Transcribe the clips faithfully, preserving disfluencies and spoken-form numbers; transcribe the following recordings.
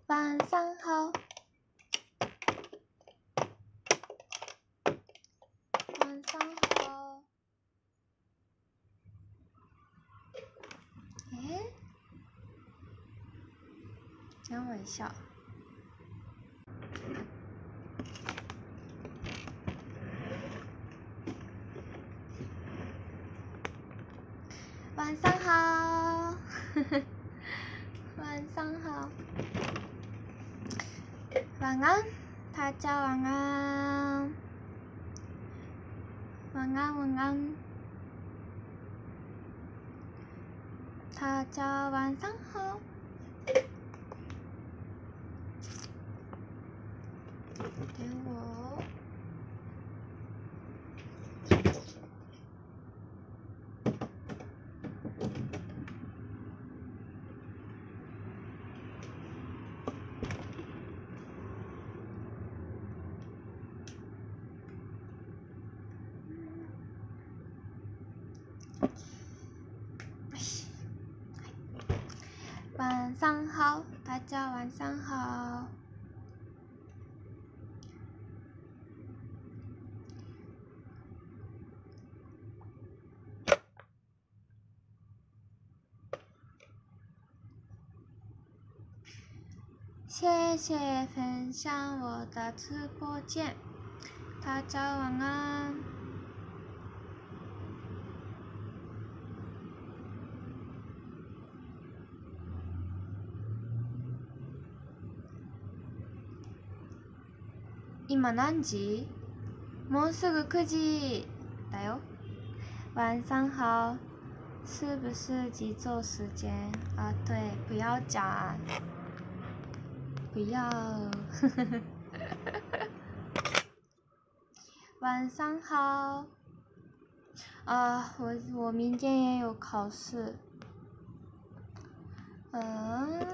晚上好。晚上好。え？等我一下。晚上好。晚上好。晚安，大家晚安。晚安晚安。大家晚上好。等我。晚上好，大家晚上好。谢谢分享我的直播间，大家晚安。今何時？もうすぐくじだよ。晚上好，是不是急做时间啊？对，不要讲，不要。晚上好。啊，我我明天也有考试。嗯。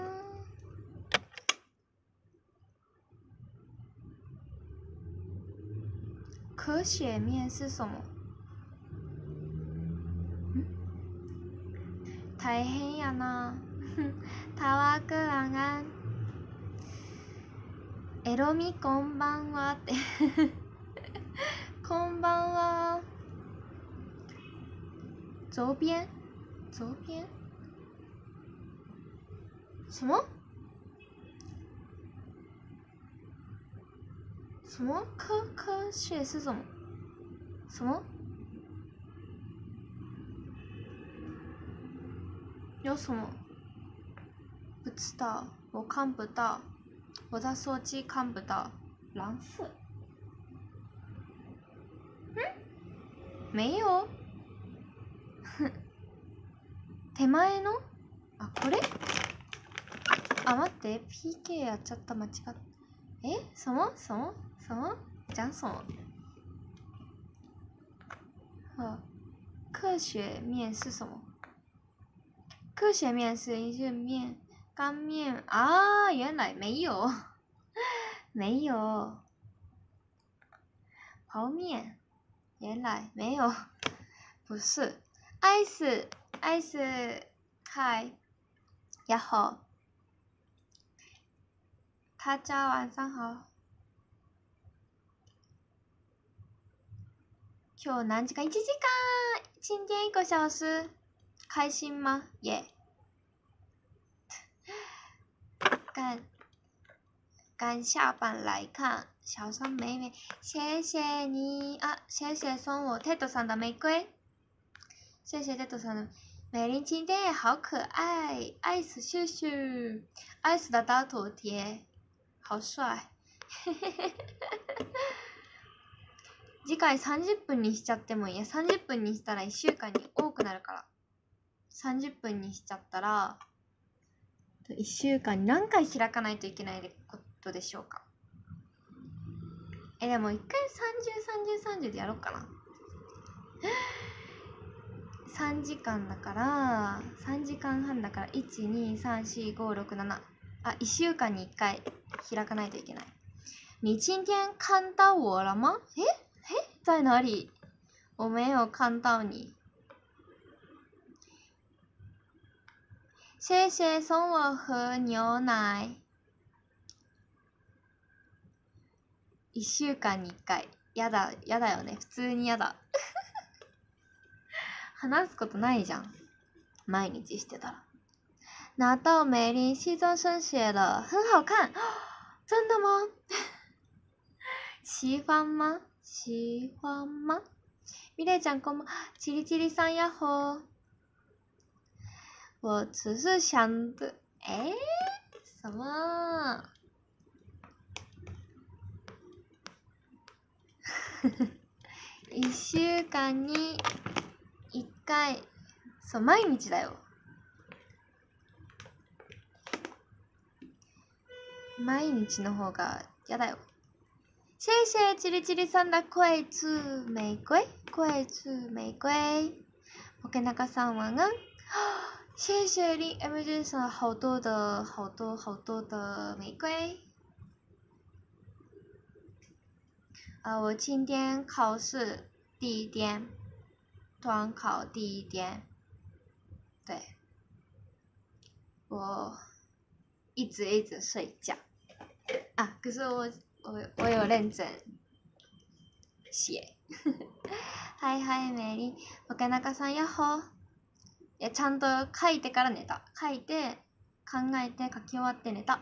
可血面是什么？大変やな。タワーク晚安。エロミこんばんはって。こんばんは。左边？左边？什么？什么科科学是什么？什么？有什么？不知道，我看不到，我的手机看不到。蓝色？嗯？没有。手前の？あ、これ？あ、待って、ピーケー やっちゃった、間違った。え？什么？什么？什么？讲什么？呵，科学面是什么？科学面是一些面，干面啊，原来没有，没有。泡面，原来没有，不是。アイス，アイス，嗨，やっほ。大家晚上好。今日何時間？いちじかん。今天一个小时。开心吗？耶、yeah 赶赶下班来看小山妹妹，谢谢你啊！谢谢送我 Ted さん的玫瑰，谢谢 Ted さん的美玲今天也好可爱，アイスシュシュ，アイス的大头贴，好帅。次回さんじゅっぷんにしちゃってもいいや。さんじゅっぷんにしたらいっしゅうかんに多くなるから。さんじゅっぷんにしちゃったらいっしゅうかんに何回開かないといけないことでしょうか。え、でも一回さんじゅう、さんじゅう、さんじゅうでやろうかな。さんじかんだからさんじかんはんだからいち、に、さん、し、ご、ろく、ななあ、いっしゅうかんにいっかい開かないといけない。你今天看到我了吗？え？え？在哪里？我没有看到你。谢谢送我喝牛奶。 一週間に一回。やだ、やだよね。普通にやだ。話すことないじゃん。毎日してたら。拿到美玲西装生写了，很好看。真的吗？喜欢吗？喜欢吗？ミレイちゃんこんばんは。チリチリさんやっほー。我只是想的，哎，什么？一週間に一回、そう、毎日だよ。毎日の方がやだよ。谢谢チリチリさん的桂枝玫瑰，桂枝玫瑰。ポケナカさん晚安。谢谢林 M J さん好多的好多好多的玫瑰。啊，我今天考试第一天，段考第一天，对，我一直一直睡觉啊，可是我我我有认真写。はいはいメリー、岡中さんやっほー。いやちゃんと書いてから寝た。書いて考えて書き終わって寝た。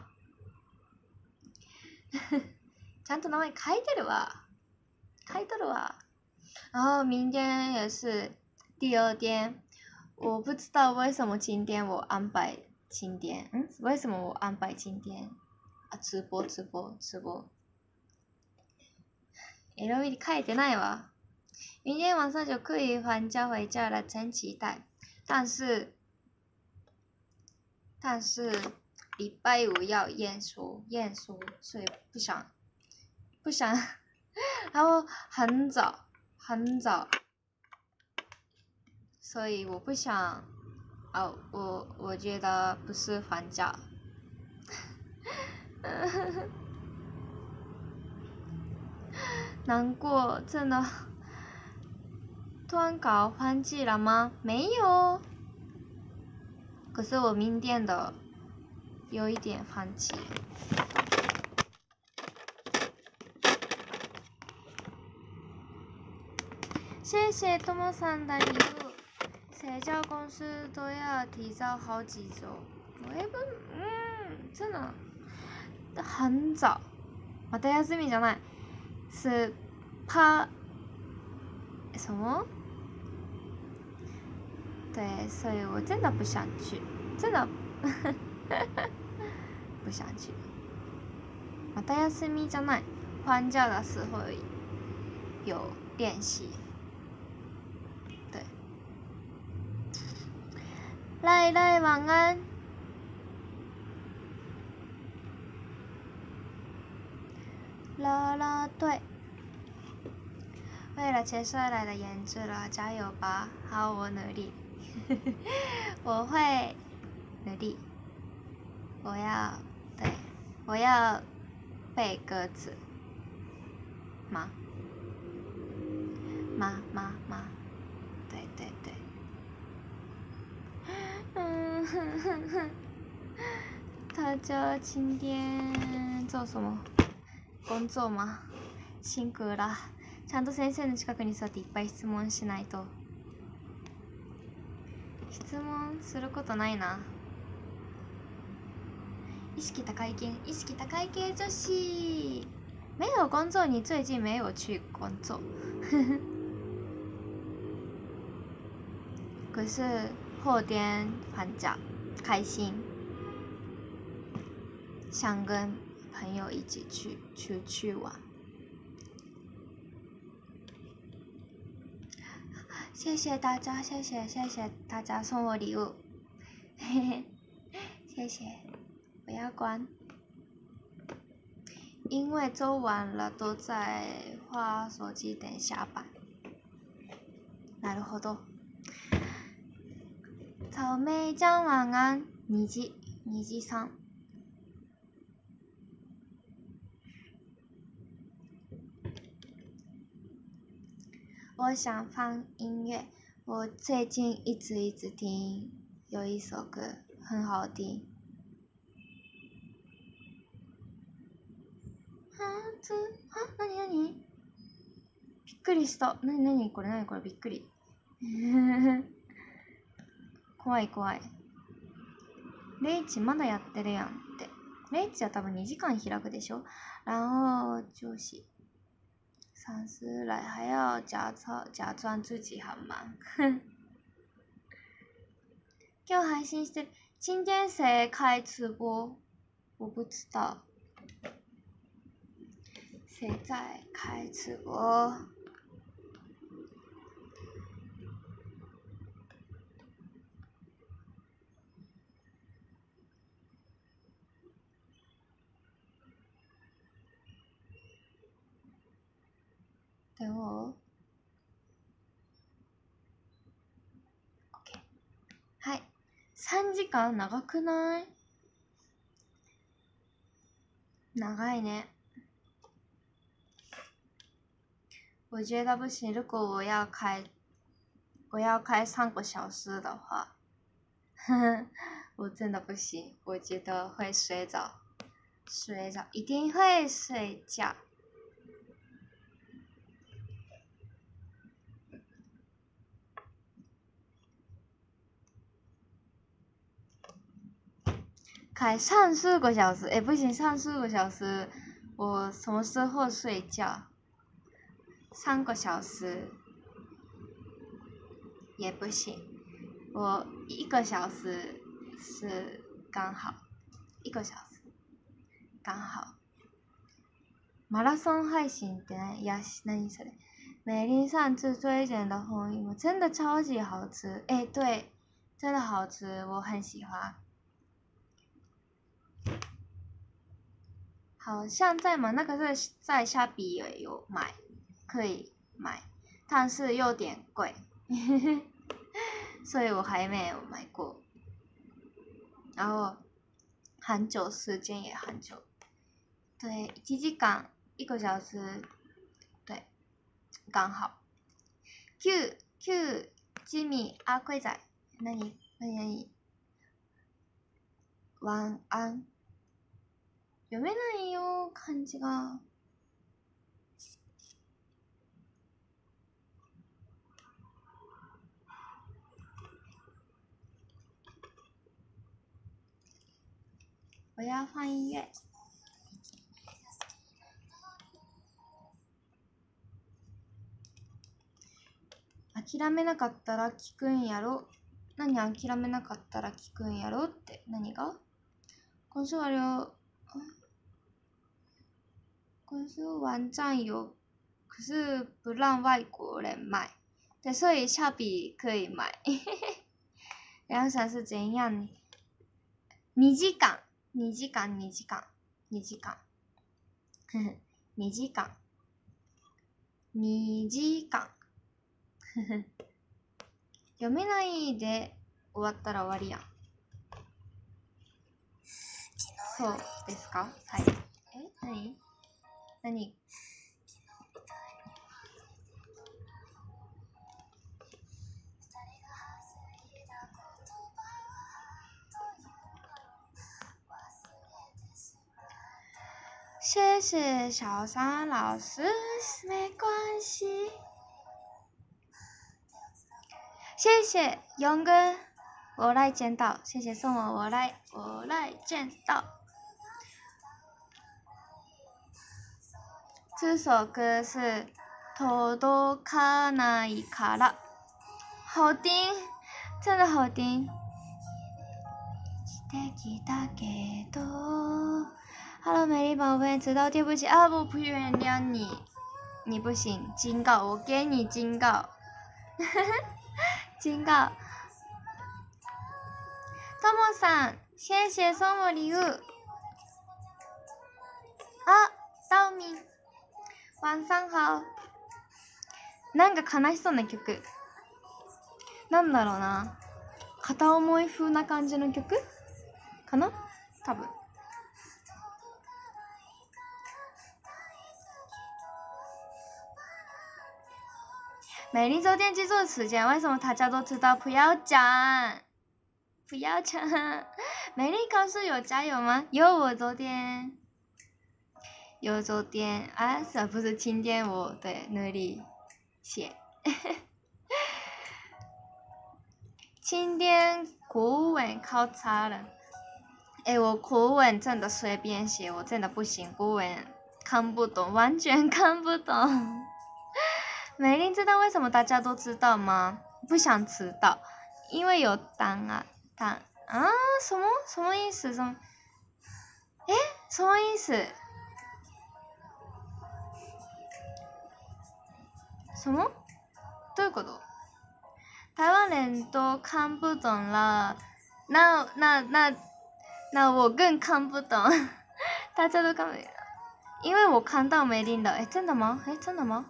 ちゃんと名前書いてるわ。書いてるわ。然后明天也是第二天，我不知道为什么今天我安排今天，嗯，为什么我安排今天啊？直播直播直播。L V 書いてないわ。明天晚上就可以还家回家了，真期待。但是，但是礼拜五要验书，验书，所以不想，不想，然后很早，很早，所以我不想，哦，我我觉得不是放假。难过，真的。段考放弃了吗？没有。可是我明天的有一点放弃。谢谢多么三的礼物。谁叫公司都要提早好几周？我也不，嗯，真的很早。また休みじゃない。是怕什么？对，所以我真的不想去，真的不想去。また休みじゃない。放假的时候有练习。对。赖赖晚安。啦啦队。为了接下来的演出了，加油吧！好，我努力。我会努力。我要，对，我要背歌词。吗？吗吗吗？对对对。嗯哼哼哼。大家今天做什么？工作吗？辛苦了。ちゃんと先生の近くに座っていっぱい質問しないと。質問することないな。意識高い系，意識高い系女子。没有工作，你最近没有去工作。可是后天放假，开心，想跟朋友一起去出去玩。谢谢大家，谢谢谢谢大家送我礼物，嘿嘿，谢谢，不要关，因为周晚了都在划手机等下班。なるほど。草莓ちゃん晚安，虹虹さん。我想放音乐，我最近一直一直听，有一首歌很好听。 初あ、なになにびっくりした。なになにこれなにこれびっくり。怖い怖い。レイチまだやってるやんって。レイチは多分にじかん開くでしょ。然后就是三思来还要假装假装自己很忙。今日配信してる。今天谁开直播？我不知道。谁在开直播？等我。OK。はい。さんじかん長くない？長いね。我觉得不行，如果我要开，我要开三个小时的话，我真的不行，我觉得会睡着，睡着，一定会睡觉。开上四个小时，哎，不行，上四个小时，我什么时候睡觉？三个小时也不行，我一个小时是刚好，一个小时刚好。马拉松配信って何？いや、何それ？美丽上次推荐的红芋真的超级好吃，哎，对，真的好吃，我很喜欢。好像在买那个是在虾比也有买，可以买，但是有点贵，所以我还没有买过。然后很久，时间也很久，对，一時間一个小时，对，刚好。Q Q 吉米阿贵仔，那你那你那你晚安。読めないよ、漢字が。我要放音乐。諦めなかったら聞くんやろ。何諦めなかったら聞くんやろって何が？可是我有，可是网站有，可是不让外国人买。对，所以下笔可以买。梁想是怎样？二時間、二時間、二時間、二時間。二時間。二時間。読めないで終わったら終わりやん。そうですか？はい。え？何？何？谢谢小三老师，没关系。谢谢勇哥，我来见到，谢谢送我，我来，我来见到。这首歌是届かないから，好听，真的好听。してきたけど。Hello， 美丽宝贝，知道对不起啊，我不原谅你，你不行，警告，我给你警告，警告。ともさん，谢谢送我礼物。啊，ダウミン。晚上好。なんか悲しそうな曲。なんだろうな。片思い風な感じの曲かな？多分。美丽昨天记错时间，为什么大家都知道？不要讲，不要讲。美丽考试有加油吗？有，我昨天。 有昨天啊，是不是今天我对努力写？今天国文考差了。哎，我国文真的随便写，我真的不行，国文看不懂，完全看不懂。美玲知道为什么大家都知道吗？不想知道，因为有档啊档啊，什么什么意思？什么？哎，什么意思？什么？どういうこと？台湾人都看不懂了，那那那那我更看不懂，大家都看不懂，因为我看到梅林的，哎，真的吗？哎，真的吗？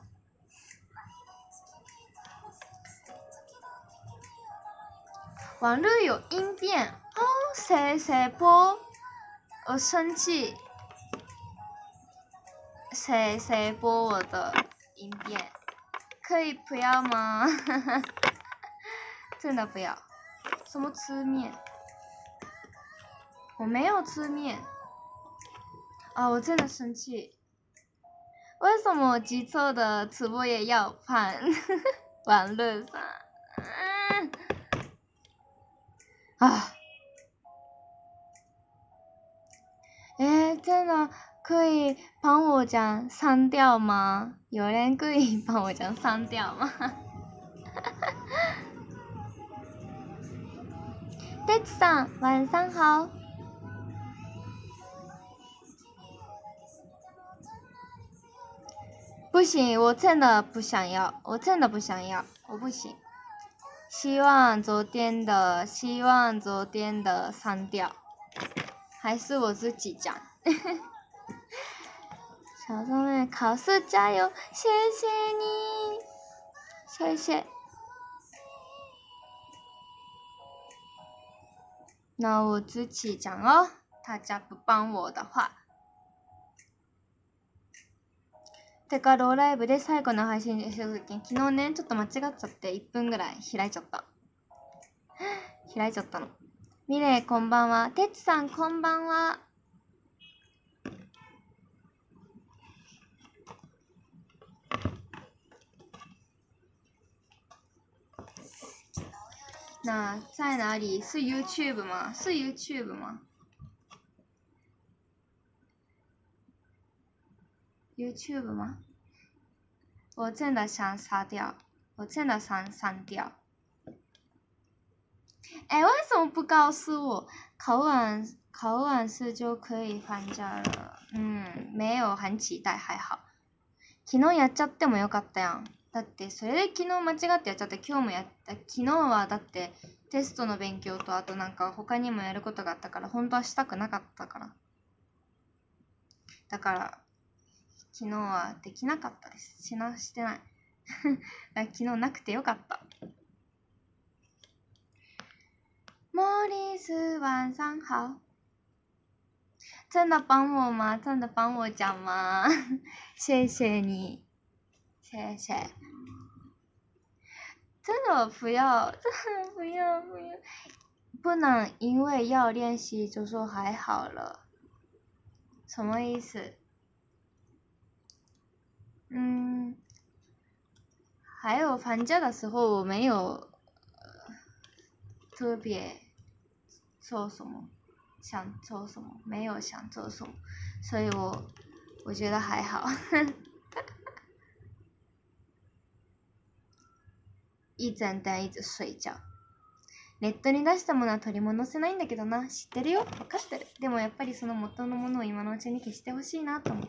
网络有音变哦，谁谁播？我生气，谁谁播我的音变？可以不要吗？真的不要。什么吃面？我没有吃面。啊，我真的生气。为什么机车的直播也要判？网络上，嗯，啊，哎，真的可以帮我讲删掉吗？有人可以帮我讲删掉吗？テツさん，晚上好。不行，我真的不想要，我真的不想要，我不行。希望昨天的，希望昨天的删掉，还是我自己讲。小松妹，考试加油，谢谢你，谢谢。那我自己讲哦，大家不帮我的话。てかローライブで最後の配信した時に昨日ねちょっと間違っちゃっていっぷんぐらい開いちゃった開いちゃったの。ミレイこんばんは。てつさんこんばんは。那在哪里？是 YouTube 吗？是 YouTube 吗 ？YouTube 吗？我真的想杀掉，我真的想删掉。哎，为什么不告诉我？考完考完试就可以放假了。嗯，没有很期待，还好。昨日やっちゃってもよかったやん。だってそれで昨日間違ってやっちゃって今日もやった昨日はだってテストの勉強とあとなんか他にもやることがあったから本当はしたくなかったからだから昨日はできなかったですしなしてない昨日なくてよかった莫里斯晚上好真的帮我吗真的帮我讲吗谢谢你谢谢真的不要，真的不要不要，不能因为要练习就说还好了，什么意思？嗯，还有放假的时候我没有、呃、特别做什么，想做什么，没有想做什么，所以我我觉得还好。一整天一直睡觉。ネットに出したものは取り戻せないんだけどな。知ってるよ。分かってる。でもやっぱりその元のものを今のうちに消してほしいなと思って。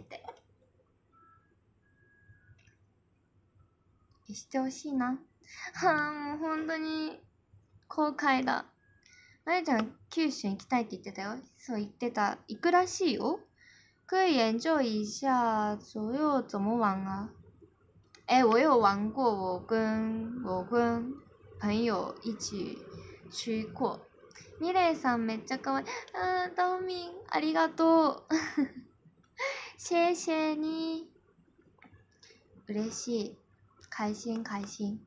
消してほしいな。はあ、もう本当に後悔だ。まゆちゃん、九州行きたいって言ってたよ。そう言ってた。行くらしいよ。可以研究一下左右怎么玩啊？哎，我有玩过，我跟我跟朋友一起去过。ミレイさんめっちゃ可愛い。あー、ダオミン、ありがとう。谢谢你。嬉しい。開心開心。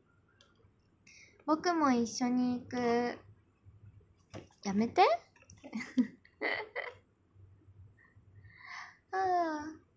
僕も一緒に行く。やめて。あ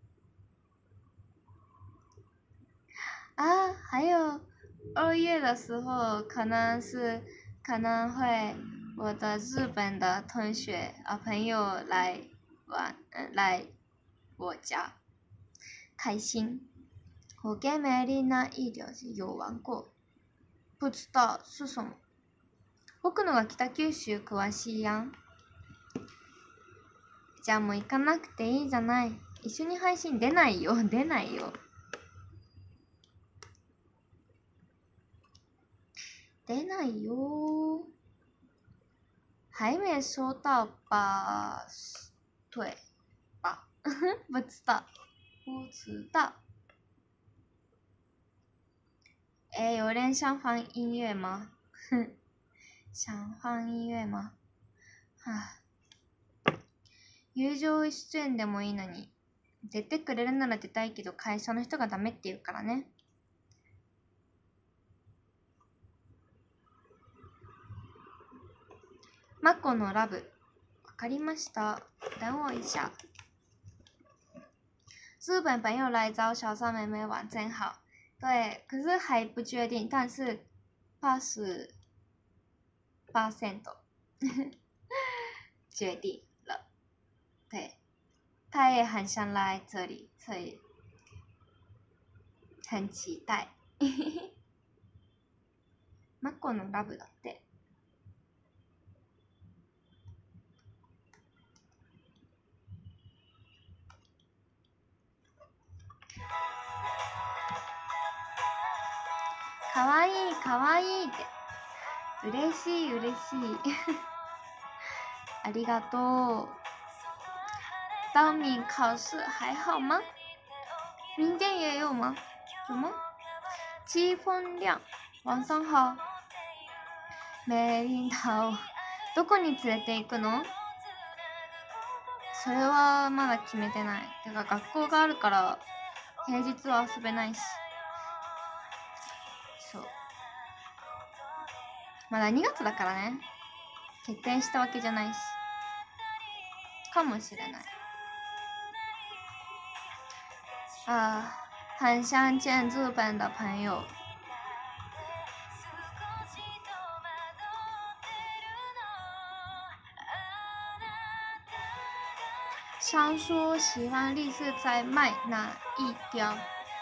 啊，还有二月的时候，可能是可能会我的日本的同学啊朋友来玩，呃、来我家，开心。我跟美丽那一条有玩过，不知道是什么。僕のが北九州詳しいやん。じゃあもう行かなくていいじゃない。一緒に配信出ないよ、出ないよ。出ないよ。还没收到吧？对吧？不知道，不知道。哎，有人想放音乐吗？哼，想放音乐吗？はあ、友情出演でもいいのに。出てくれるなら出たいけど会社の人がダメって言うからね。マコのラブ。わかりました。等我一下。日本朋友来找小三妹妹玩真好。对，可是还不确定，但是八十八 percent 决定了。对，他也很想来这里，所以很期待。マコのラブだって。かわいいかわいいって。嬉しい嬉しい。ありがとう。当敏考试还好吗？明天也有吗？什么？七分亮，晚上好。メリンダをどこに連れて行くの？それはまだ決めてない。てか学校があるから平日は遊べないし。そう。まだにがつだからね。決定したわけじゃないし。かもしれない。啊，很想见日本的朋友。想说喜欢丽是在卖哪一条？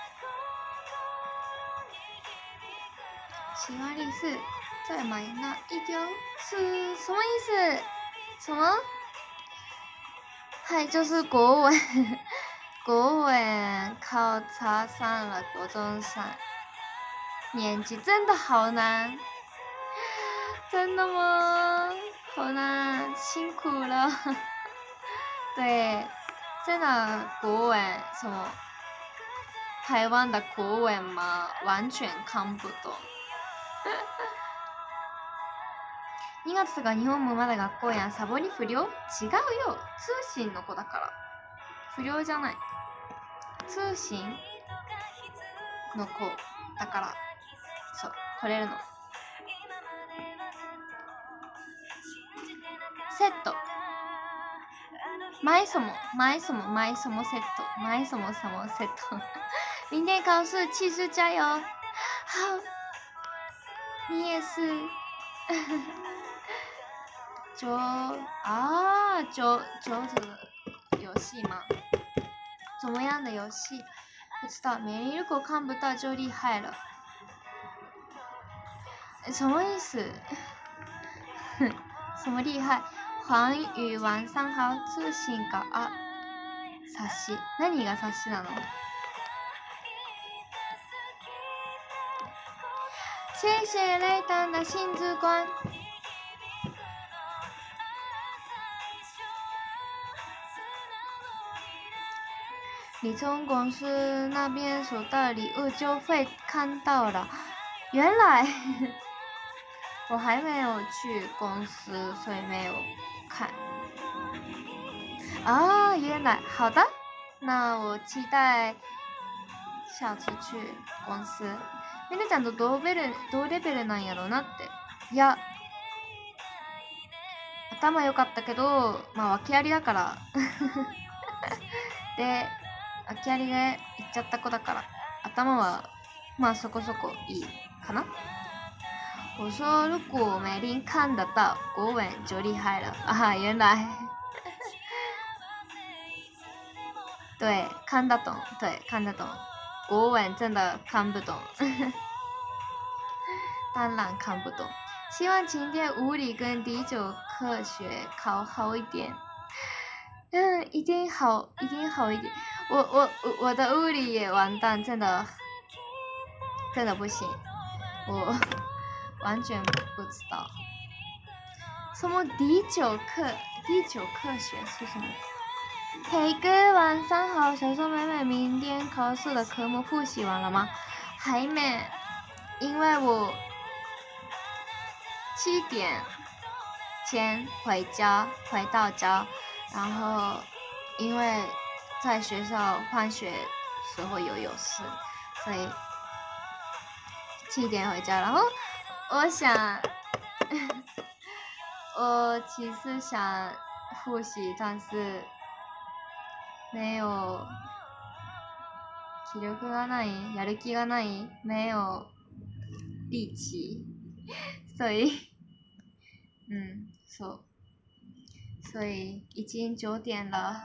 喜欢丽是在买哪一条？是什么意思？什么？嗨，就是国文。国文考察上了国中三年级，真的好难，真的吗？好难，辛苦了。对，真的国文什么台湾的国文嘛，完全看不懂。にがつとか日本もまだ学校やん。サボり不良？違うよ。通信の子だから。不良じゃない。通信の子だから、そう来れるの。セット。买什么？买什么？买什么 set？ 买什么什么 set？ 明天考试，气势加油！好，你也是。就啊，就就是游戏吗？怎么样的游戏？不知道。美丽如果看不到就厉害了。什么意思？什么厉害？黄宇晚上好，通信があ、冊子。何が冊子なの？谢谢雷丹的新之光。你从公司那边收到礼物就会看到了。原来我还没有去公司，所以没有看。啊，原来好的，那我期待下次去公司。みねちゃんと同レベル同レベルなんやろうなって。いや、頭良かったけど、まあ訳ありだからで。訳ありで行っちゃった子だから頭はまあそこそこいいかな。我说如果美玲看得到国文就厉害了啊！原来对看得懂，对看得懂，国文真的看不懂，当然看不懂。希望今天物理跟第九科学考好一点。嗯，一定好，一定好一点。我我我的物理也完蛋，真的真的不行，我完全不知道。什么第九课？第九科学是什么？嘿哥，晚上好，小松妹妹，明天考试的科目复习完了吗？还没，因为我七点前回家，回到家，然后因为在学校放学时候有有事，所以七点回家。然后我想，我其实想复习，但是没有気力がない、やる気がない、没有力气，所以，嗯，そう。所以已经九点了，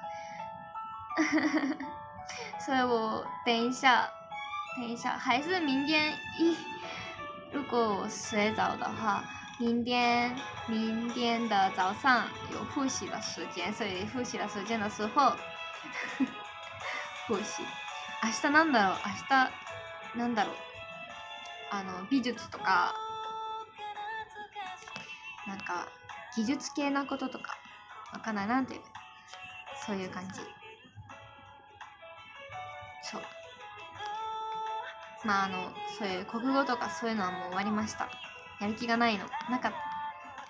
所以我等一下，等一下，还是明天一，如果我睡着的话，明天明天的早上有复习的时间，所以复习的时间的时候，復習。明日なんだろう、明日なんだろう、あの美術とか、なんか技術系なこととか。わかんない、なんていう、そういう感じ。そう。まああのそういう国語とかそういうのはもう終わりました。やる気がないのなかった。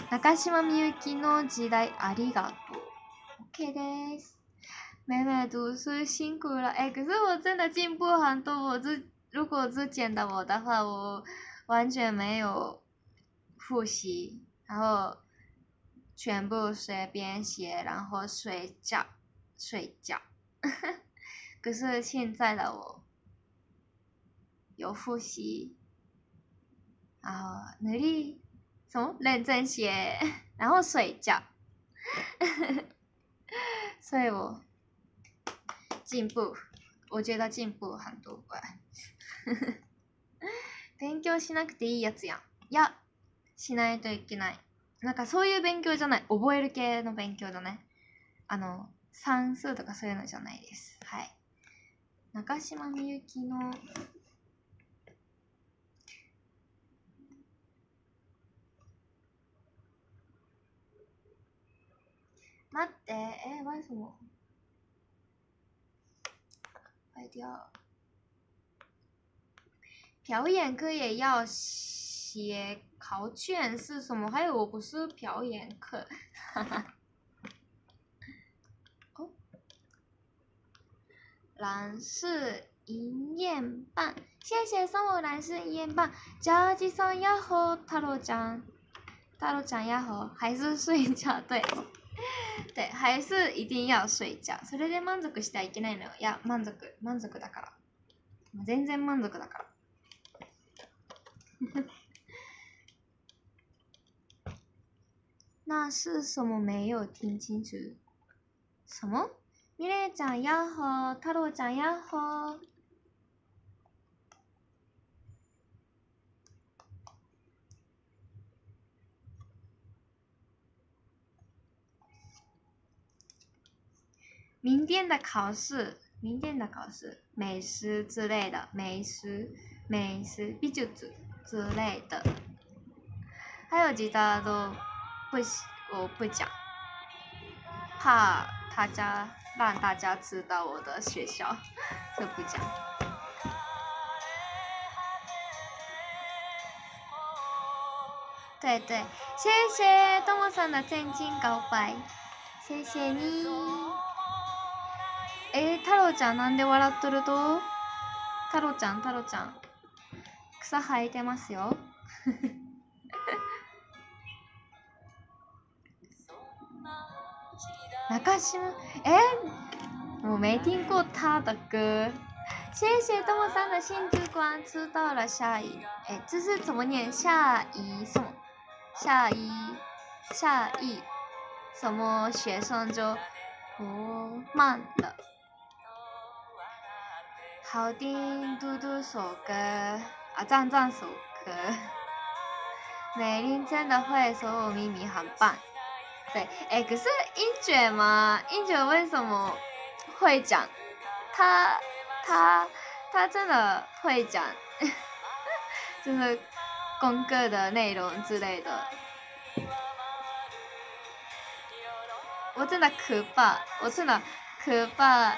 中島みゆきの時代ありがとう。OK です。妹妹读书辛苦了，哎，可是我真的进步很多。我之如果之前的我的话，我完全没有复习，然后。全部随便写，然后睡觉，睡觉。可是现在的我有复习，然后努力，什么认真写，然后睡觉。所以我进步，我觉得进步很多。勉強しなくていいやつやん。いや、しないといけない。なんかそういう勉強じゃない。覚える系の勉強だね。あの、算数とかそういうのじゃないです。はい。中島みゆきの待って、え、为什么？坏掉。表演课也要写考卷是什么？还有我不是表演课，哈哈。哦，蓝氏银燕棒，谢谢送我蓝氏银燕棒。ジャージさんやっほー、太郎ちゃん，太郎ちゃんやっほー，还是睡觉，对，对，还是一定要睡觉。それで満足してはいけないのよ。いや、満足、満足だから。全然満足だから。那是什么？没有听清楚。什么？ミレイちゃんやっほー、太郎ちゃんやっほー。明天的考试，明天的考试，美食之类的，美食、美食、美術之类的，还有其他都不，我不讲，怕大家让大家知道我的学校，就不讲。对对，谢谢ともさん的真心告白，谢谢你。えー、太郎ちゃんなんで笑っとると？太郎ちゃん、太郎ちゃん。草生えてますよ。中島，哎，我没听过他的歌。 谢谢东木山的新之光，知道了下一，哎，这是怎么念？下一什么？下一下一什么学生就不慢了。好听，嘟嘟首歌啊，赞赞首歌。美玲真的会说我咪咪很棒。对，哎，可是英卷嘛，英卷为什么会讲？他他他真的会讲，就是功课的内容之类的。我真的可怕，我真的可怕。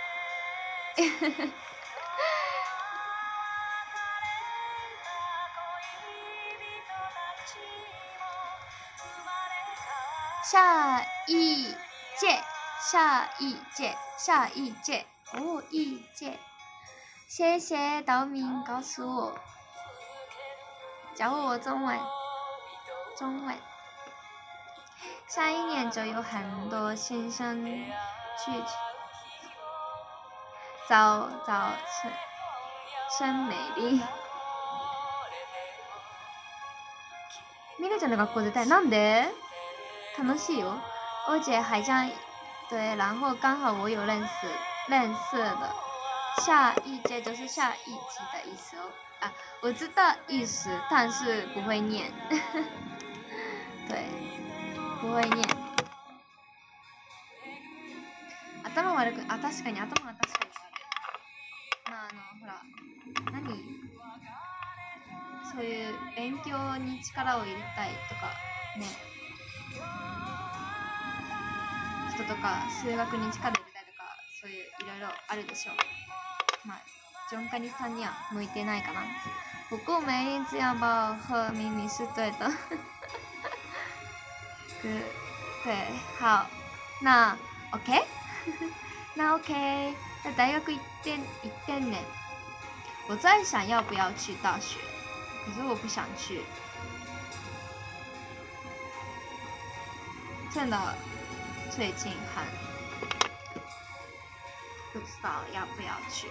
下一届，下一届，下一届，哦，一届。谢谢岛民告诉我，教我中文，中文。下一年就有很多新生去早早晨真美丽。ミレちゃんの学校出たい。なんで？楽しいよ。而且好像对，然后刚好我有认识认识的。下一届就是下一期的意思哦。啊，我知道意思，但是不会念。对，不会念。頭悪く、あ、確かに頭は確かに悪い。まあ、あの、ほら、何そういう勉強に力を入れたいとか、ね。人とか、数学に力を入れたいとか、そういういろいろあるでしょう。まあ、ジョンカニさんには向いてないかな。不过梅林这样把我和咪咪是对的。对，好，那 OK？ 那 OK， 在大学一点一点呢。我在想要不要去大学，可是我不想去。真的，最近很不知道要不要去。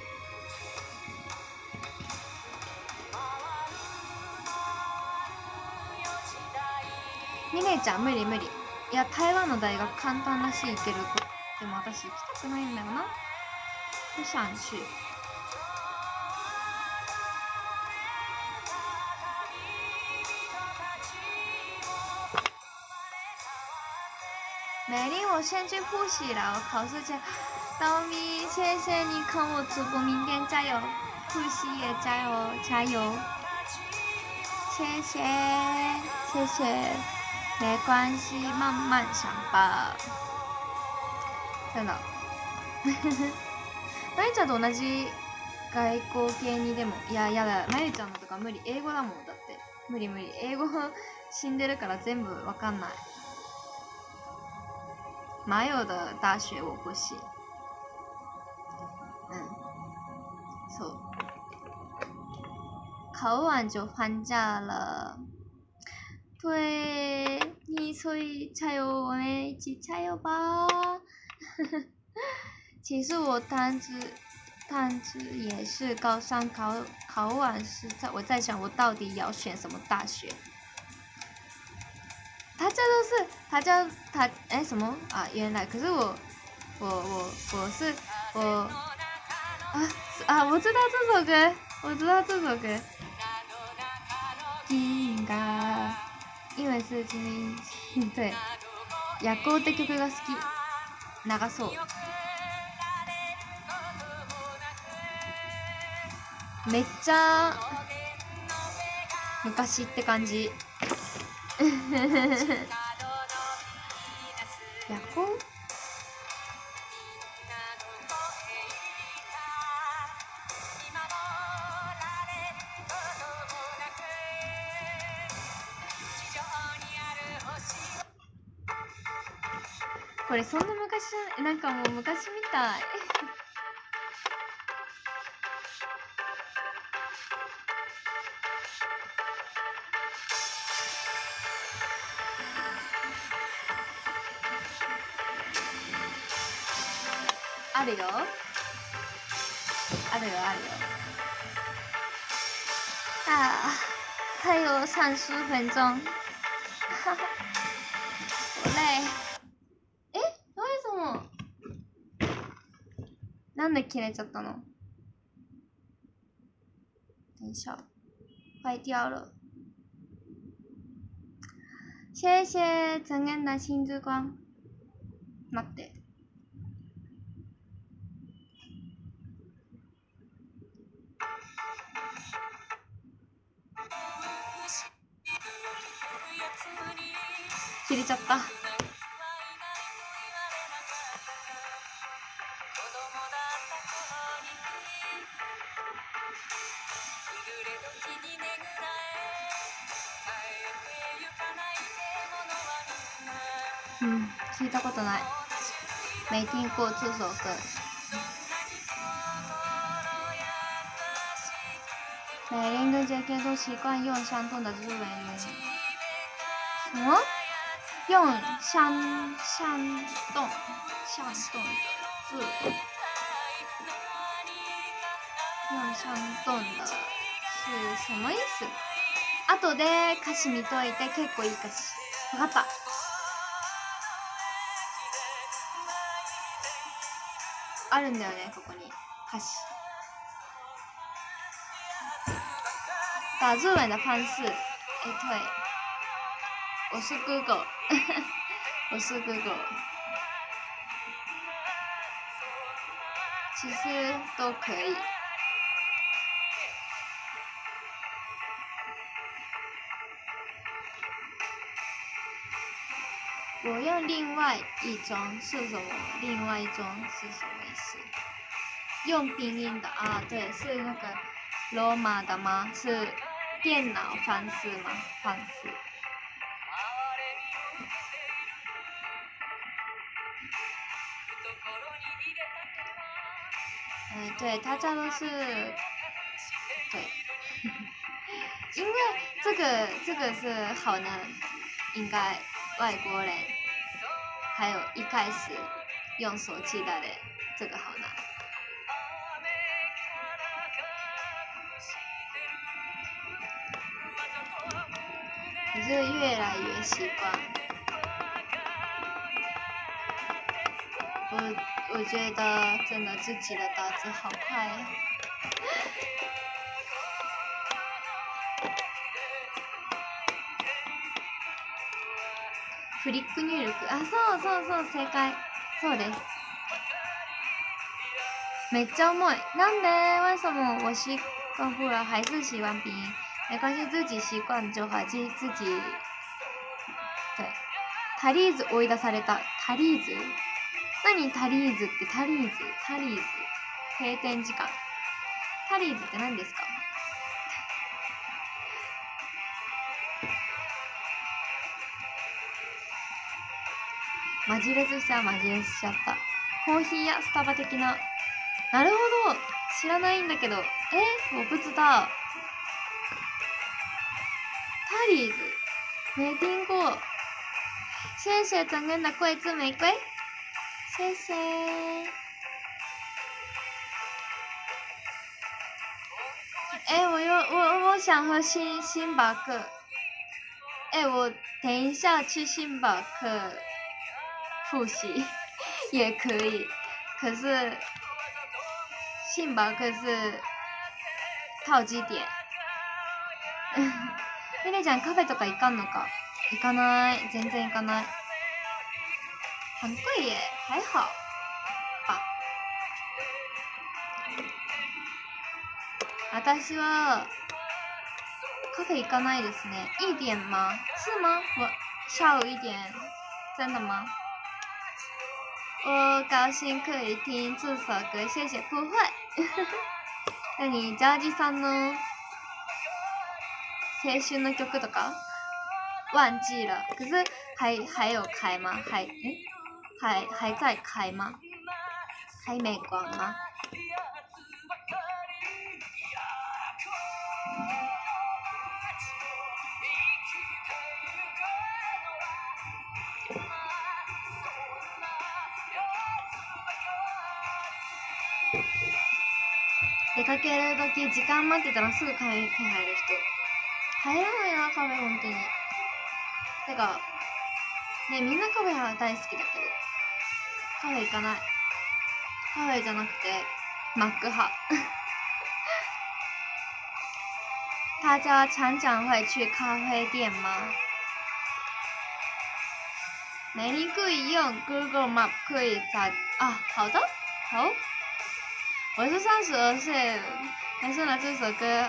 ミレイちゃん無理無理。いや、台湾の大学簡単らしいけど、でも私行きたくないんだよな。不想去。美丽，我先去复习了，我考试前。刀咪，谢谢你看我直播，明天加油，复习也加油，加油。谢谢，谢谢。没关系，慢慢想吧。真的。まゆちゃんと同じ外交系にでも、いやいやだ、まゆちゃんのとか無理、英語だもんだって。無理無理、英語死んでるから全部わかんない。马友的大学我不行。嗯，そう。考完就放假了。对，你所以加油，我们一起加油吧。其实我当时，当时也是高三考考完是在我在想我到底要选什么大学。他叫做是，他叫他哎什么啊？原来可是我我我我是我啊啊！我知道这首歌，我知道这首歌。銀河。因为是君对夜行って曲が好き長そうめっちゃ昔って感じ夜行これそんな昔じゃない、なんかもう昔みたいあるよ。 あるよあるよ。啊，还有三十分钟，哈哈，我累。え、为什么？なんで切れちゃったの？等一下，坏掉了。谢谢正恩的新之光。待って。切れちゃった。うん、聞いたことない。每听过这首歌。每年跟 J K 都习惯用相同的日文原因。什么？用相相动相动的字，用相动的是什么意思？後で歌詞見といて、結構いい歌詞。わかった。あるんだよね、ここに歌詞。打日文的方式，哎对，我是 Google， 我是 Google， 其实都可以。我用另外一种是什么？另外一种是什么意思？用拼音的啊，对，是那个罗马的吗？是电脑方式吗？方式。嗯，对，大家都是对，因为这个这个是好难，应该外国人还有一开始用手机的人，这个好难。可是越来越习惯。我我觉得真的自己的打字好快呀。フリック入力、あ、そうそうそう、正解。そうです。めっちゃ重い。なんで？为什么我习惯不了，还是喜欢拼音？没关系，自己习惯就好。自自己，对。タリーズ追い出された。タリーズ？何タリーズってタリーズ？タリーズ？閉店時間。タリーズって何ですか？マジレスしちゃう、マジレスしちゃった。コーヒーやスタバ的な。なるほど。知らないんだけど。え？我不知道。タリーズ。没听过。谢谢整根的桂枝玫瑰。谢谢。哎，我又我我想喝星星巴克。哎，我等一下去星巴克复习也可以，可是星巴克是套机点。ゆねちゃんカフェとか行かんのか？行かない、全然行かない。很贵耶，还好吧。私はカフェ行かないですね。一点吗？是吗？我下午一点，真的吗？我高兴可以听这首歌，谢谢。不会。那你ジャージさんの青春の曲とか忘记了，可是还还有开吗？还诶还还在开吗？还没关吗？ 出かける時時間待ってたらすぐカフェ入る人入らないな、カフェ。本当にてかね、みんなカフェは大好きだけどカフェ行かない。カフェじゃなくてマック派大家常常会去咖啡店吗？美丽可以用 Google Map 可以找啊，好的，好。我是三十二岁，但是呢这首歌，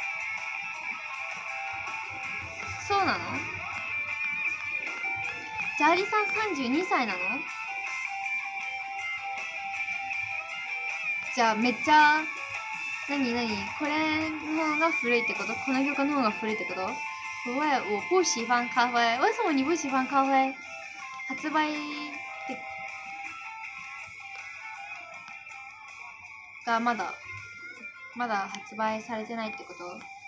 そうなの？ジャーリさんさんじゅうにさいなの？じゃあめっちゃ何何これの方が古いってこと？この曲の方が古いってこと？不会，我不喜欢咖啡。为什么你不喜欢咖啡？発売ってがまだまだ発売されてないってこと？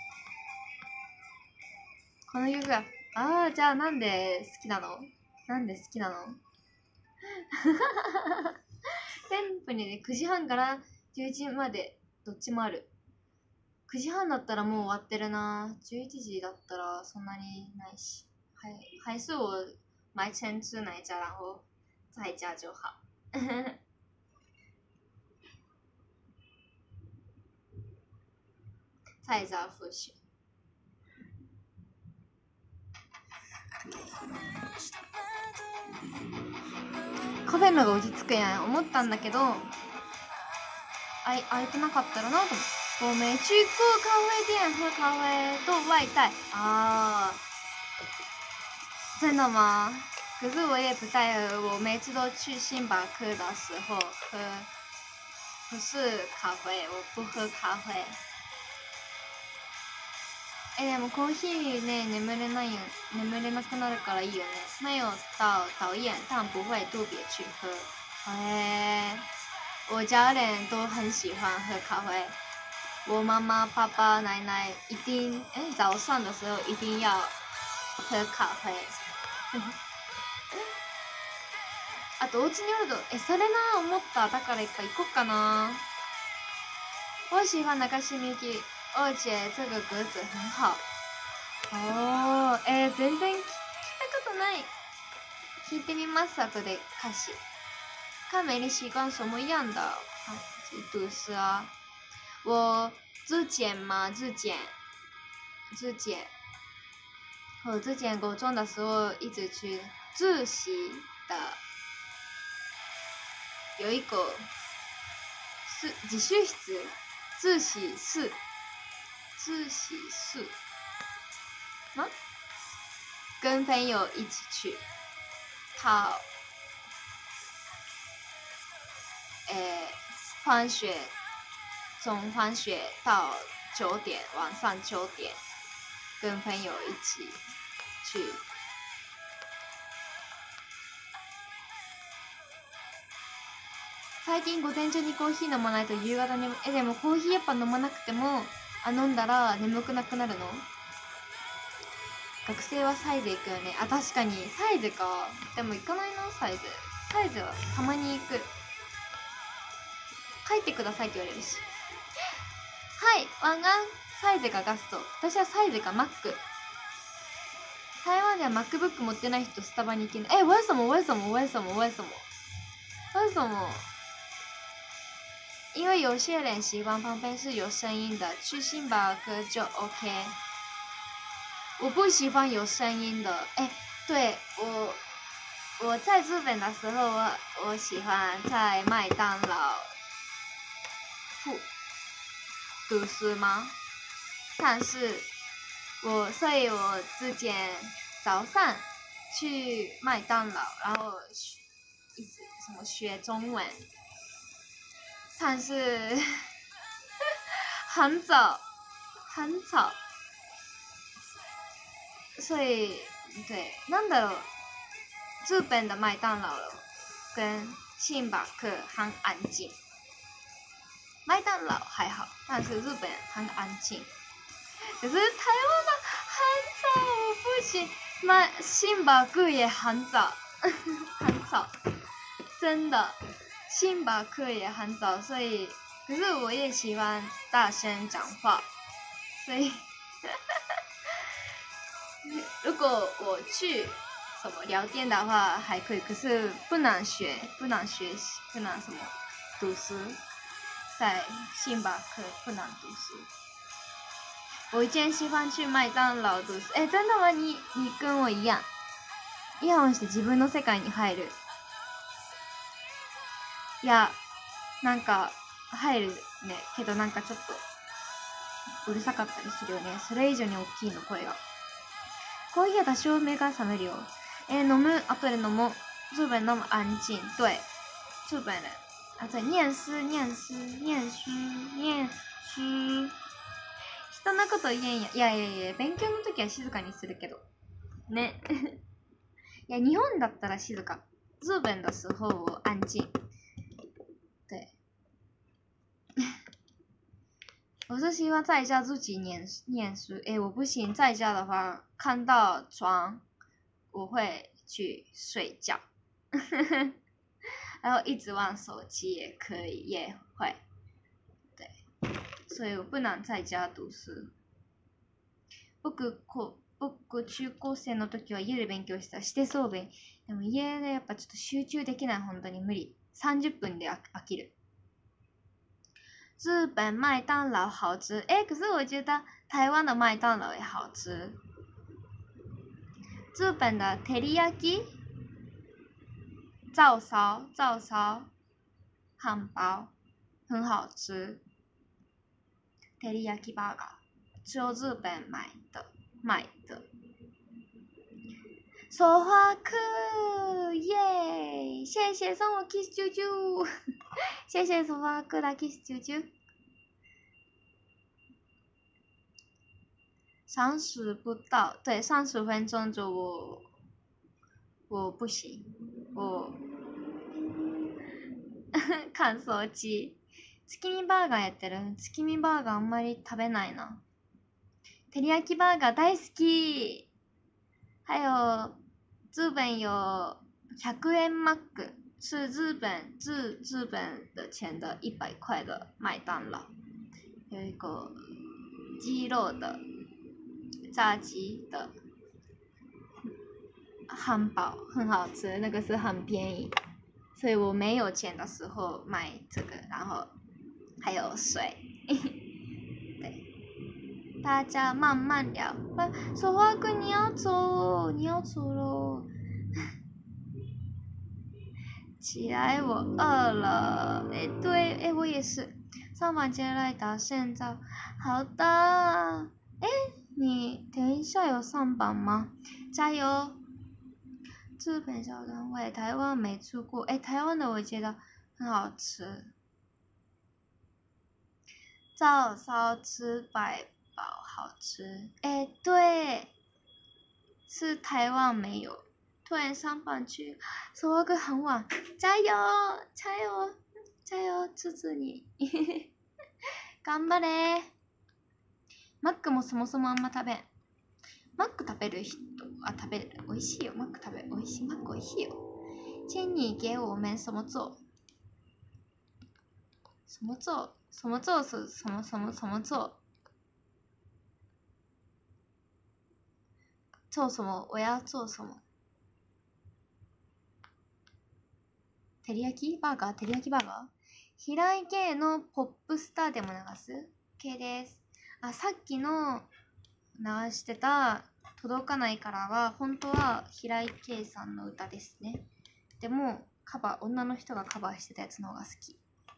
この曲がああ、じゃあなんで好きなの？なんで好きなの？店舗にね、くじはんからじゅういちじまでどっちもある。くじはんだったらもう終わってるな。じゅういちじだったらそんなにないし。はい、还是我买先吃哪一家，然后再加就好。再加复习。カフェのが落ち着くやん思ったんだけど、あい空いてなかったらなと思って。我没去过咖啡店喝咖啡都外带啊，真的吗？可是我也不太喝，我每次都去星巴克的时候喝，不是咖啡，我不喝咖啡。えでもコーヒーね眠れないよ、眠れなくなるからいいよね。没有到讨厌，但不会特别去喝。哎，我家人都很喜欢喝咖啡。我妈妈、爸爸、奶奶一定哎早上的时候一定要喝咖啡。あとお家におるとえそれな思っただからいっぱい行こっかな。我喜欢那个新みゆき。而且这个格子很好哦。えー、全然聞いたことない。聞いてみます後で歌詞。看美丽习惯什么样的？读诗啊，我之前嘛，之前之前我之前高中的时候一直去自习的，有一个是自習室、自習室。自习室吗？跟朋友一起去，到诶放学，从放学到九点，晚上九点，跟朋友一起去。最近午前中にコーヒー飲まないと夕方にえでもコーヒーやっぱ飲まなくてもあ飲んだら眠くなくなるの？学生はサイズ行くよね。あ確かにサイズか。でも行かないなサイズ。サイズはたまに行く。書いてくださいって言われるし。はいワンガンサイズがガスト。私はサイズがマック。台湾では MacBook 持ってない人スタバに行けない。え为什么为什么为什么为什么为什么？因为有些人喜欢旁边是有声音的，去星巴克就 OK。我不喜欢有声音的。哎，对我我在日本的时候，我我喜欢在麦当劳读读书吗？但是我所以我之前早上去麦当劳，然后一直什么学中文。但是很早很早，所以对なんだろう日本的麦当劳跟星巴克很安静。麦当劳还好，但是日本很安静。可是台湾的很早，我不行。麦星巴克也很早，很早，真的。星巴克也很早，所以可可是我也喜欢大声讲话，所以如果我去什么聊天的话还可以，可是不能学，不能学习，不能什么读书，在星巴克不能读书。我以前喜欢去麦当劳读书。え、真的吗？你你跟我一样。イヤホンして自分の世界に入る。いや、なんか入るね。けどなんかちょっとうるさかったりするよね。それ以上に大きいの声が。コーヒーは多少目が覚めるよ。えー、飲む後で飲もう。日本那么安静。对，日本人。啊，对，念诗、念诗、念書、念書。人のこと言えんや。いやいやいや、勉強の時は静かにするけど。ね。いや、日本だったら静か。日本的时候安静。对。我是希望在家自己念念书。诶，我不行，在家的话，看到床，我会去睡觉。然后一直玩手机也可以，也会。对，所以我不能在家读書。僕こ僕中高生の時は家で勉強した。してそうべん。でも家でやっぱちょっと集中できない。本当に無理。さんじゅっぷんで飽きる。日本麦当劳好吃。哎，可是我觉得台湾的麦当劳也好吃。日本的照り焼き、照烧、照烧汉堡很好吃。照り焼きバーガー，只有日本买的买的。说话课耶！谢谢送我 kiss 啾啾，谢谢说话课的 kiss 啾啾。三十不到，对，三十分钟就我我不行，我看手機。月見バーガーやってる。月見バーガーあんまり食べないな。照り焼きバーガー大好き。还有日本有百円マック，是日本日日本的钱的一百块的麦当劳，有一个鸡肉的炸鸡的汉堡很好吃，那个是很便宜，所以我没有钱的时候买这个，然后还有水。对，大家慢慢聊。说话哥，你要走，你要走喽。起来，我饿了。哎，对，哎，我也是。上班接来到现在，好的。哎，你等一下有上班吗？加油！日本小摊位，台湾没吃过。哎，台湾的我觉得很好吃。照烧吃百饱好吃。哎，对，是台湾没有。突然上班去，说话哥很晚，加油，加油，加油，支持你。頑張れ。マックもそもそもあんま食べん。マック食べる人あ食べる美味しいよ。マック食べる美味しい。マック美味しいよ。请你给我们什么做？什么做？什么做是什么什么什么做？做什么？我要做什么？照り焼きバーガー照り焼きバーガー平井堅のポップスターでも流す ?OK です。あ、さっきの流してた届かないからは本当は平井堅さんの歌ですね。でもカバー、女の人がカバーしてたやつの方が好き。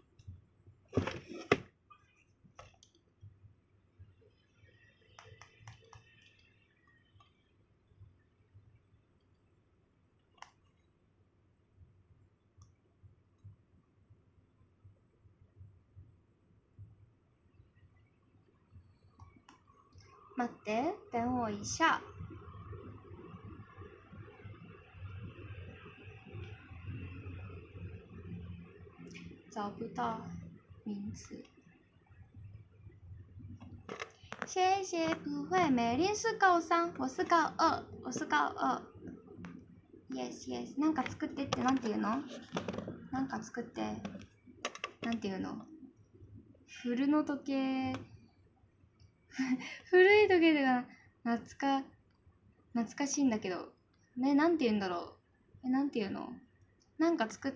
待って，等我一下。找不到名字。谢谢，不会，美玲是高三，我是高二，我是高二。Yes, yes。なんか作ってってなんていうの？なんか作って。なんていうの？ 古の時計古い時計が懐か懐かしいんだけどね、なんて言うんだろう。え、なんて言うの？なんか作って。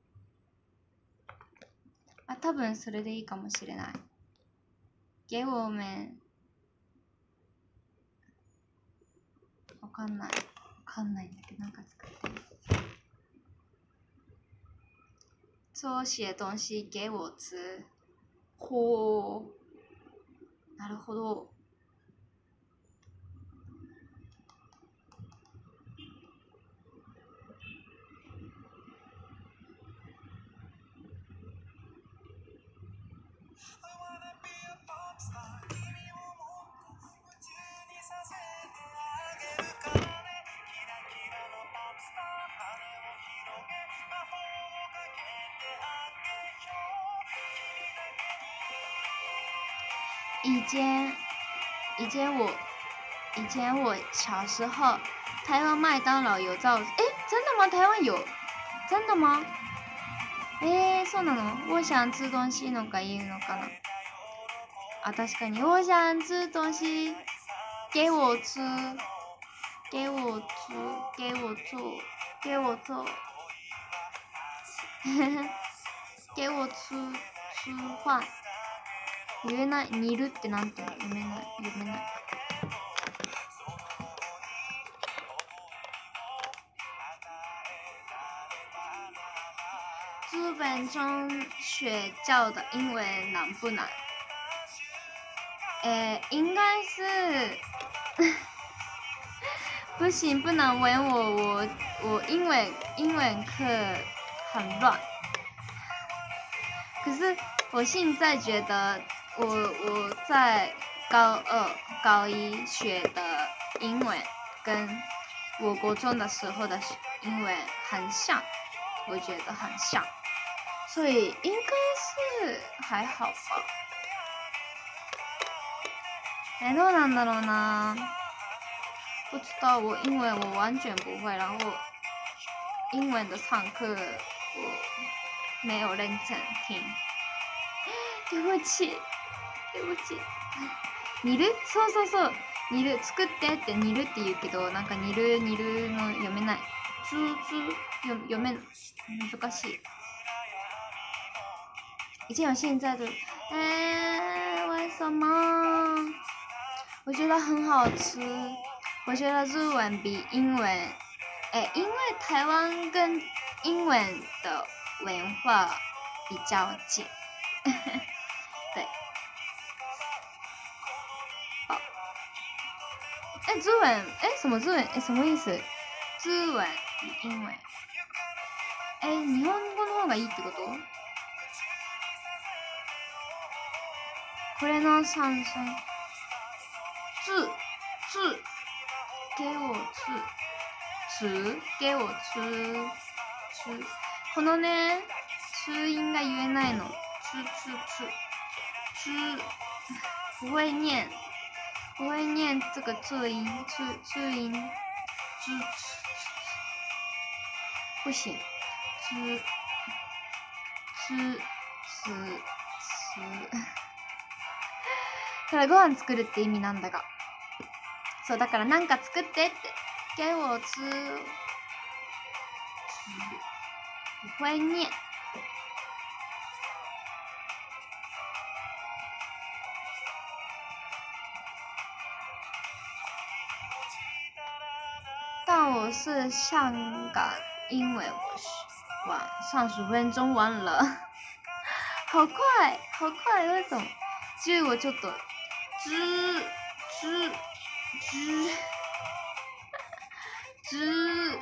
あ、多分それでいいかもしれない。ゲオメン。わかんない。わかんないんだけど、なんか作って。做些东西给我吃。ほー。なるほど。以前，以前我，以前我小时候，台湾麦当劳有造，哎，真的吗？台湾有，真的吗？えー、そうなの？我想吃东西のがいいのかな。あ、確かに。我想吃东西，给我吃，给我吃，给我做，给我做，给我吃吃饭。言えない。煮るってなんていうの？読めない。読めない。日本中学教的英文难不难？诶，应该是不行，不能问我，我我英文英文课很乱。可是我现在觉得我我在高二、高一学的英文跟我国中的时候的英文很像，我觉得很像，所以应该是还好吧。哎，どうなんだろうな。不知道，我英文我完全不会，然后英文的上课我没有认真听。对不起。对不起。煮る？そうそうそう。煮る。作ってって煮るって言うけど、なんか煮る煮るの読めない。つーつー読めん。難しい。已经有现在的，哎，为什么？我觉得很好吃。我觉得日文比英文，哎，因为台湾跟英文的文化比较近。对。哎，日文，哎，什么日文？哎，什么意思？日文比英文。哎，日本語の方がいいってこと？これの三声。字字给我吃吃给我吃吃。このね、吃音が言えないの。吃吃吃吃，不会念。不会念这个字音，字字音，字不行，字字字字。これご飯作るって意味なんだが、そうだからなんか作ってって。给我吃。不会念。但我是香港，因为我晚上十分钟完了，好快，好快，为什么？就我ちょっと，吱吱吱吱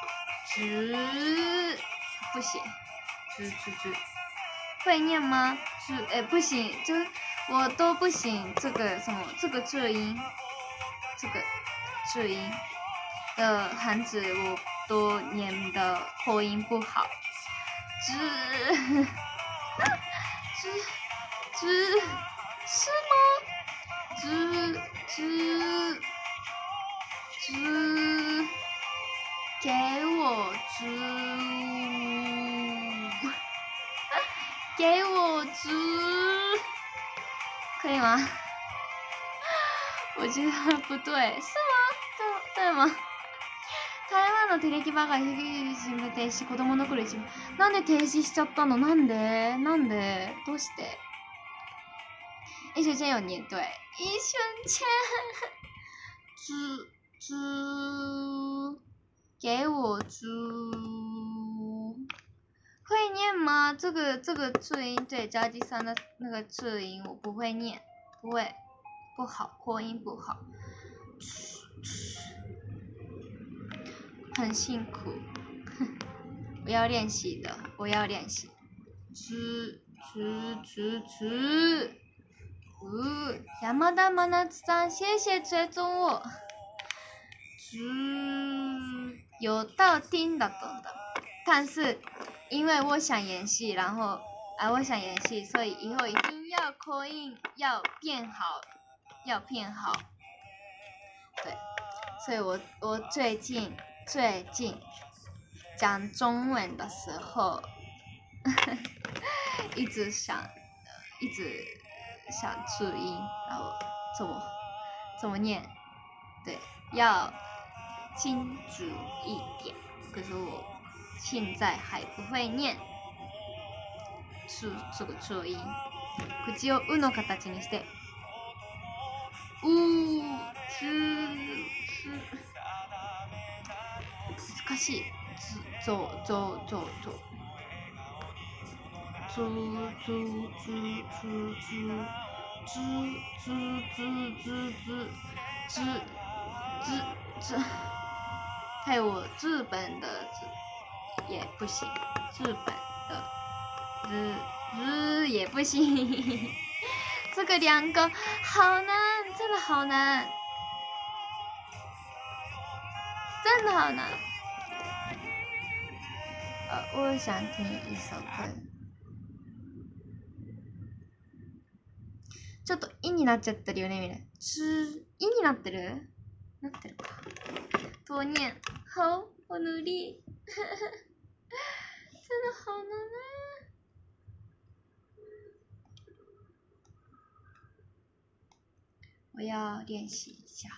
吱，不行，吱吱吱，会念吗？吱，哎，不行，就我都不行，这个什么，这个字音，这个字音。的汉字我都念的口音不好，吱吱吱是吗？吱吱吱，给我吱，给我吱。 可以吗？我觉得不对，是吗？对对吗？台湾のテレキバがヒゲジム停止、子供の頃一番。なんで停止しちゃったの？なんで？なんで？どうして？一瞬间有念对，一瞬间，猪猪，给我猪，会念吗？这个这个字音对，加第三的那个字音我不会念，不会，不好，扩音不好，很辛苦，我要练习的，我要练习。猪猪猪猪。嗯，山田真夏さん，谢谢追踪我。嗯，有到听得懂的，但是因为我想演戏，然后啊，我想演戏，所以以后一定要口音要变好，要变好。对，所以我我最近最近讲中文的时候，一直想，一直。想注音，然后怎么怎么念？对，要清楚一点。可是我现在还不会念注这个注音。口をうの形にして、うつつ難しい。つぞぞぞぞ。猪猪猪猪猪猪猪猪猪猪猪猪，还有我日本的字也不行，日本的日日也不行，这个两个好难，真的好难，真的好难。呃，我想听一首歌。ちょっと「い」になっちゃってるよねみたいな。つ「い」になってる？なってるか。多念好，我努力。真的好难啊！我要练习一下。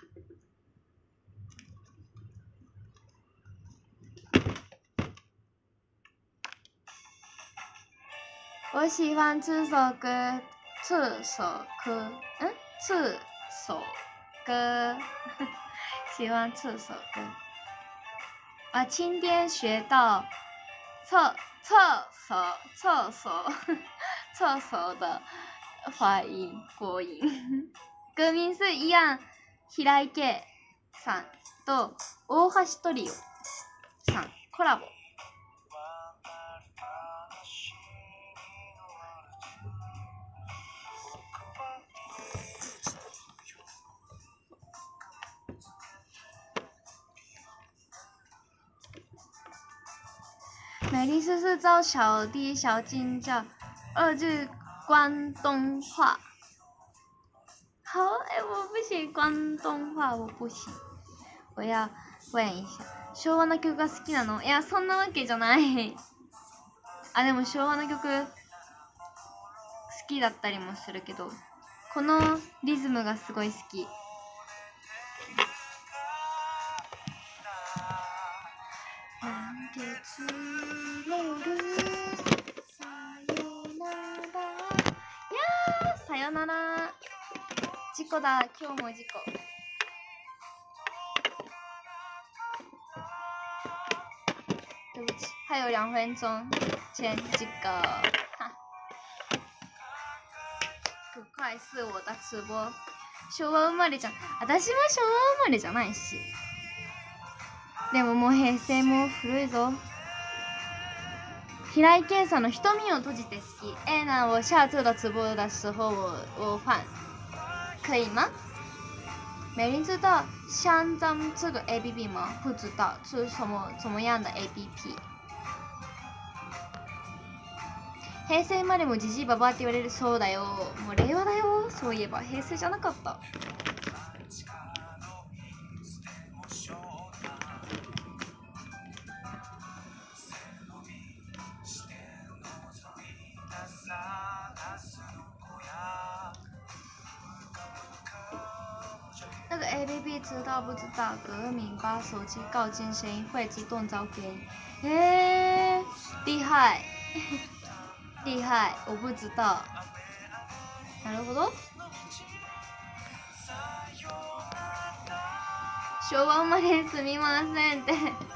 我喜欢这首歌。这首歌，嗯，这首歌，喜欢这首歌。啊，今天学到厕厕所厕所厕所的发音播音，歌名是一样。平池さんと大橋トリオさんコラボ。美丽是是照小弟小金叫二日关东话。好，哎，我不行，关东话我不行。我要问一下，昭和の曲が好きなの？いや、そんなわけじゃない。あ、でも昭和の曲好きだったりもするけど、このリズムがすごい好き。なんて釣れるさよなら。いやー、さよなら。事故だ、今日も事故。对不起，还有两分钟前这个，哈，不快是我的直播。昭和生まれじゃん。私も昭和生まれじゃないし。でももう平成も古いぞ。平井堅さんの瞳を閉じて好き。哎，那我下次的直播的时候我我放，可以吗？没人知道香樟这个 A P P 吗？不知道是什么怎么样的 A P P。平成までもジジイババアって言われる。そうだよ。もう令和だよ。そういえば平成じゃなかった。 A P P 知道不知道？革命把手机靠近声音会自动找给你。哎，厉害，厉害！我不知道。なるほど。昭和生まれすみませんって。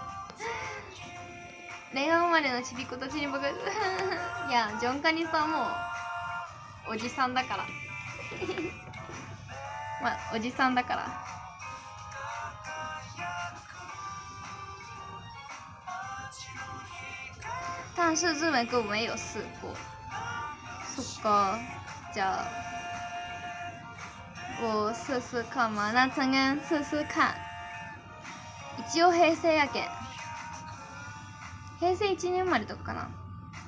令和生まれのちびっ子たちに僕いやジョンカニさんもおじさんだからまあおじさんだから但是日文歌我没有试过。そっか。じゃあ我试试看嘛。那咱们试试看。一応平成やけん。平成いちねん生まれとかかな。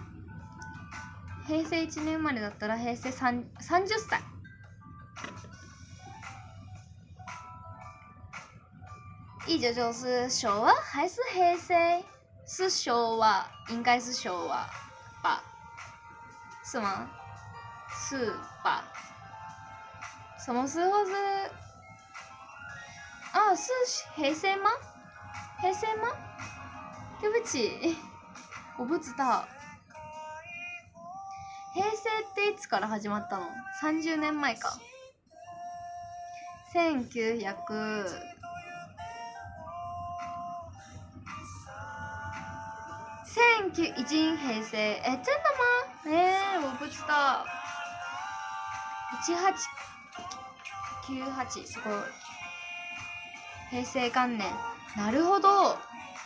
平成いちねん生まれだったら平成さんさんじゅっさい。一九九是昭和还是黑色？是昭和，应该是昭和吧？是吗？是吧？什么时候是？啊，是黑色吗？黑色吗？对不起，我不知道。平成っていつから始まったの？さんじゅうねんまえか。せんきゅうひゃく千九已经黑成哎，真的吗？哎，我不知道。一八九八すごい。平成元年。なるほど。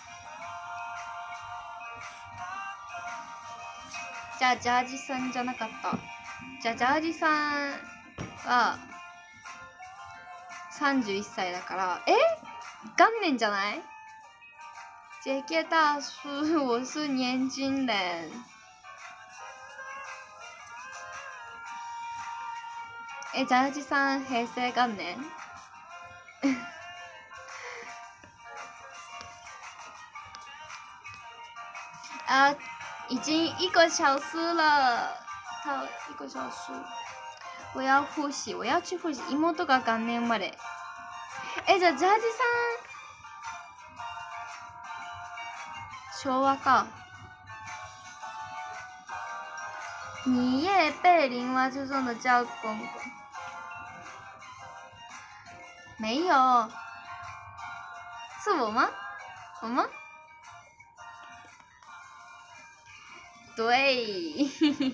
じゃあジャージさんじゃなかった。じゃあジャージさんはさんじゅういっさいだから、え？元年じゃない？杰杰大叔，我是年轻人。え、ジャージさん平成元年？啊，已经一个小时了，到一个小时。我要复习，我要去复习。妹が元年生まれ。え、じゃあジャージさん。昭和か。你也被林蛙出生的叫公公？没有，是我吗？我吗？对，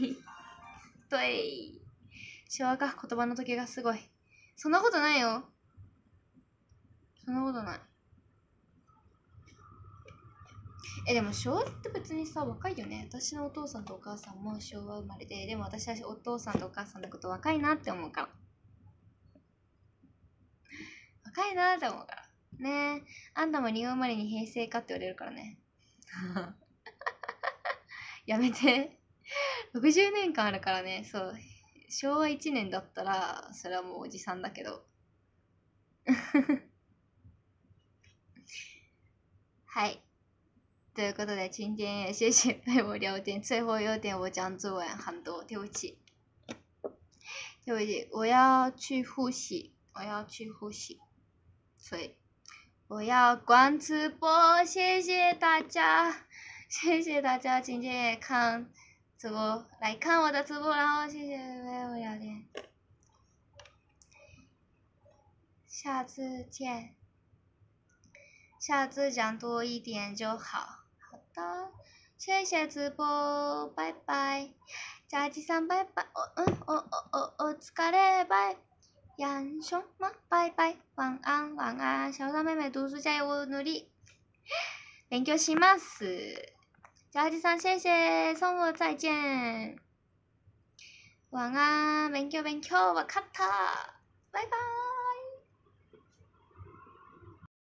对。昭和か、言葉の時計がすごい。そんなことないよ。そんなことない。え、でも昭和って別にさ、若いよね。私のお父さんとお母さんも昭和生まれで、でも私はお父さんとお母さんのこと若いなって思うから。若いなって思うから。ねえ。あんたも令和生まれに平成かって言われるからね。やめて。ろくじゅうねんかんあるからね。そう。昭和いちねんだったら、それはもうおじさんだけど。はい。ということで，今天也谢谢陪我聊天。最后有点我讲作文很多，对不起，对不起，我要去复习，我要去复习，所以我要关直播。谢谢大家，谢谢大家今天也看直播，来看我的直播，然后谢谢陪我聊天，下次见，下次讲多一点就好。好的，谢谢直播，拜拜。ジャージさんバイバイ。お、うん、お、お、お、お疲れ、バイ。ヤンションマ、バイバイ。晚安、晚安。小三妹妹读书加油，我努力。勉強します。ジャージさん、谢谢。送我再见。晚安、勉強勉強。わかった。バイバイ。